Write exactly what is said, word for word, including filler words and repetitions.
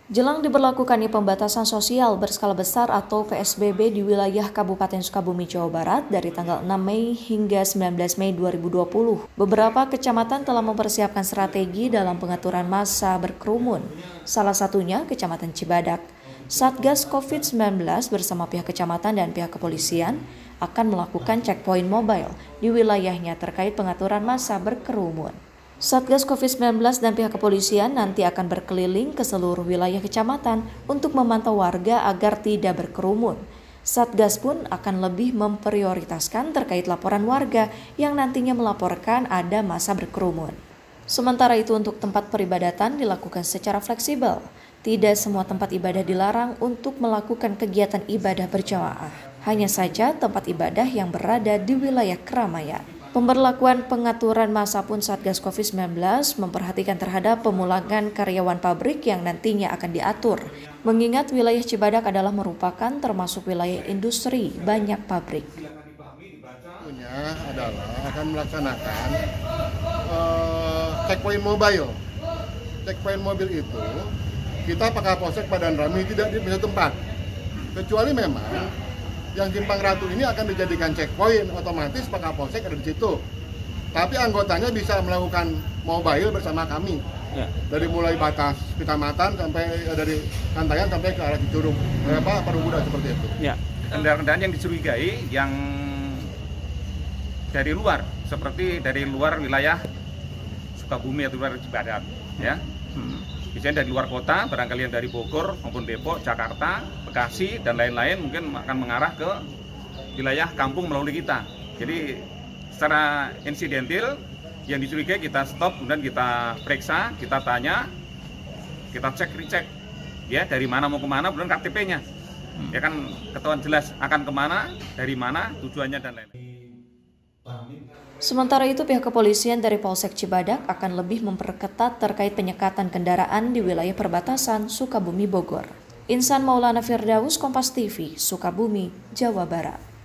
Jelang diberlakukannya pembatasan sosial berskala besar atau P S B B di wilayah Kabupaten Sukabumi, Jawa Barat dari tanggal enam Mei hingga sembilan belas Mei dua ribu dua puluh, beberapa kecamatan telah mempersiapkan strategi dalam pengaturan massa berkerumun. Salah satunya Kecamatan Cibadak. Satgas covid sembilan belas bersama pihak kecamatan dan pihak kepolisian akan melakukan checkpoint mobile di wilayahnya terkait pengaturan massa berkerumun. Satgas covid sembilan belas dan pihak kepolisian nanti akan berkeliling ke seluruh wilayah kecamatan untuk memantau warga agar tidak berkerumun. Satgas pun akan lebih memprioritaskan terkait laporan warga yang nantinya melaporkan ada massa berkerumun. Sementara itu untuk tempat peribadatan dilakukan secara fleksibel. Tidak semua tempat ibadah dilarang untuk melakukan kegiatan ibadah berjamaah. Hanya saja tempat ibadah yang berada di wilayah keramaian. Pemberlakuan pengaturan massa pun Satgas covid sembilan belas memperhatikan terhadap pemulangan karyawan pabrik yang nantinya akan diatur. Mengingat wilayah Cibadak adalah merupakan termasuk wilayah industri banyak pabrik. Punya adalah akan melaksanakan uh, checkpoint mobile. Checkpoint mobil itu kita pakai polsek Padan Rami tidak di satu tempat. Kecuali memang yang Simpang Ratu ini akan dijadikan checkpoint, otomatis Pak Kapolsek ada di situ. Tapi anggotanya bisa melakukan mobile bersama kami. Ya. Dari mulai batas kecamatan sampai dari Kantayan sampai ke arah Cicurug, eh, apa Parungkuda seperti itu. Ya. Kendaraan-kendaraan yang dicurigai yang dari luar, seperti dari luar wilayah Sukabumi atau luar Cibadak, ya. Hmm. Misalnya dari luar kota, barangkali yang dari Bogor maupun Depok, Jakarta, Bekasi, dan lain-lain mungkin akan mengarah ke wilayah kampung melalui kita. Jadi secara insidentil yang dicurigai kita stop, kemudian kita periksa, kita tanya, kita cek, recek, ya dari mana mau kemana, kemudian K T P-nya. Ya kan ketahuan jelas akan kemana, dari mana, tujuannya, dan lain-lain. Sementara itu pihak kepolisian dari Polsek Cibadak akan lebih memperketat terkait penyekatan kendaraan di wilayah perbatasan Sukabumi Bogor. Insan Maulana Firdaus, Kompas T V, Sukabumi, Jawa Barat.